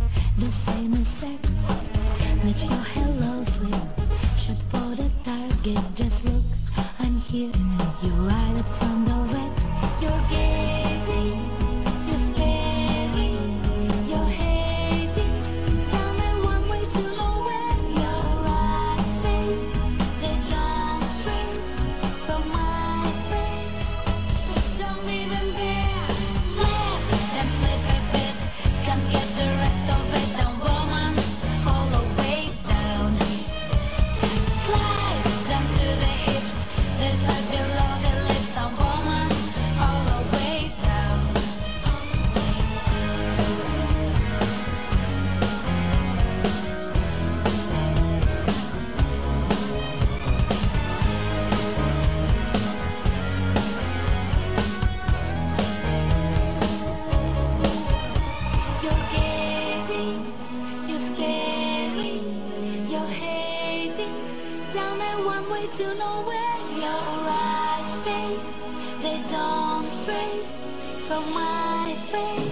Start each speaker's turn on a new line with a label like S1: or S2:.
S1: The same as sex. Let your hello slip. Shoot for the target. Just look, I'm here. You're right up front of it. You're gazing. You're scary. You're hating. Tell me one way to know where your eyes stay. They don't stray from my face. Don't even dare. Let them slip a bit. Come get the rest of it. Don't woman, all the way down. Slide down to the hips. There's life below the lips. A woman, all the way down. You're gazing, you're scary, you're hating. Down that one way to know where your eyes stay. They don't stray from my face.